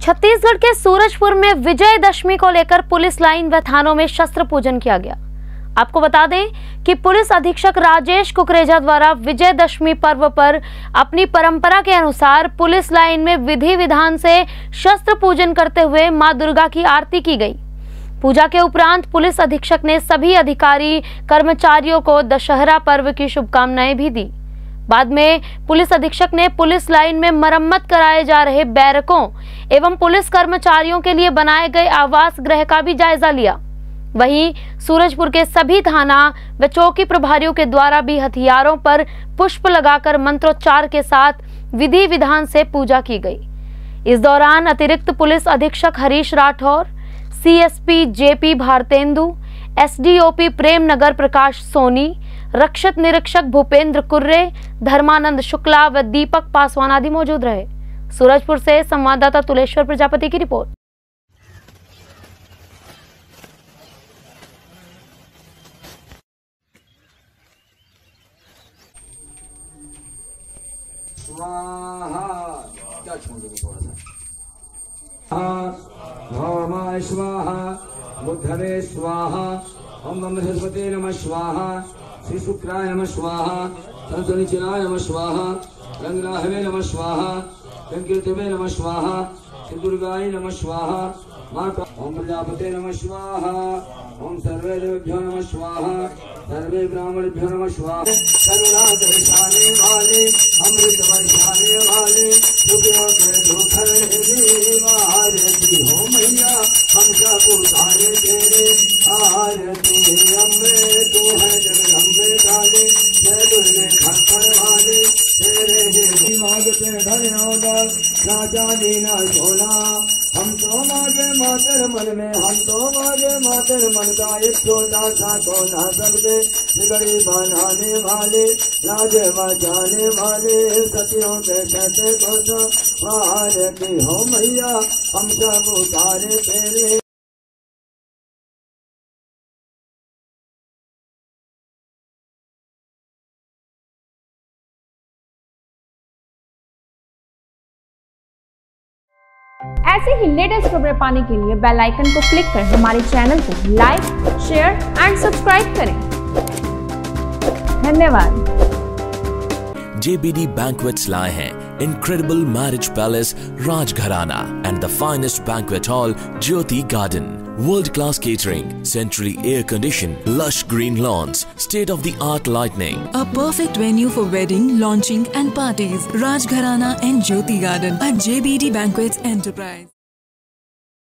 छत्तीसगढ़ के सूरजपुर में विजयदशमी को लेकर पुलिस लाइन व थानों में शस्त्र पूजन किया गया। आपको बता दें कि पुलिस अधीक्षक राजेश कुकरेजा द्वारा विजयदशमी पर्व पर अपनी परंपरा के अनुसार पुलिस लाइन में विधि विधान से शस्त्र पूजन करते हुए मां दुर्गा की आरती की गई। पूजा के उपरांत पुलिस अधीक्षक ने सभी अधिकारी कर्मचारियों को दशहरा पर्व की शुभकामनाएं भी दी। बाद में पुलिस अधीक्षक ने पुलिस लाइन में मरम्मत कराए जा रहे बैरकों एवं पुलिस कर्मचारियों के लिए बनाए गए आवास गृह का भी जायजा लिया। वहीं सूरजपुर के सभी थाना व चौकी प्रभारियों के द्वारा भी हथियारों पर पुष्प लगाकर मंत्रोच्चार के साथ विधि विधान से पूजा की गई। इस दौरान अतिरिक्त पुलिस अधीक्षक Harish Rathore, CSP JP Bharatendu, SDOP Prem Nagar Prakash Soni, रक्षक निरीक्षक भूपेंद्र कुर्रे, धर्मानंद शुक्ला व दीपक पासवान आदि मौजूद रहे। सूरजपुर से संवाददाता तुलेश्वर प्रजापति की रिपोर्ट। स्वाहा स्वाहा बुद्धवे स्वाहा ओम नमः सरस्वती नमः स्वाहा श्री शुक्राय नमः स्वाहा संतनिचनाय नमः स्वाहा रंगराहवे नमः स्वाहा संकीर्तवे नमः स्वाहा श्री दुर्गाय नमः स्वाहा माता ओम प्रजापते नमः स्वाहा ओम सर्वे देवेभ्यो नमः स्वाहा सर्वे ब्राह्मणेभ्यो नमः स्वाहा करुणा दर्शाने वाले अमृत बरसाने वाले दुखों के दुख हरने आरती हो मैया हम सब उतारे तेरे आरती अम्बे तू है जगदम्बे काले जय दुर्गे खप्पर वाले तेरे ही मांगते धन्यवाद राजा दीना सोना हम तो मांगे मातर मन में हम तो मांगे मातर मन का एक छोटा सा तो ना सकते बिगड़ी बनाने वाले राज बचाने वाले सतियों के कहते को तो आरती हो मैया हम सब उतारे तेरे। ऐसे ही लेटेस्ट खबरें पाने के लिए बेल आइकन को क्लिक कर हमारे चैनल को लाइक, शेयर एंड सब्सक्राइब करें। धन्यवाद। JBD Banquets लाए हैं incredible marriage palace Rajgharana and the finest banquet hall Jyoti Garden. World-class catering, centrally air-conditioned, lush green lawns, state-of-the-art lighting. A perfect venue for wedding, launching and parties. Rajgharana and Jyoti Garden at JBD Banquets Enterprise.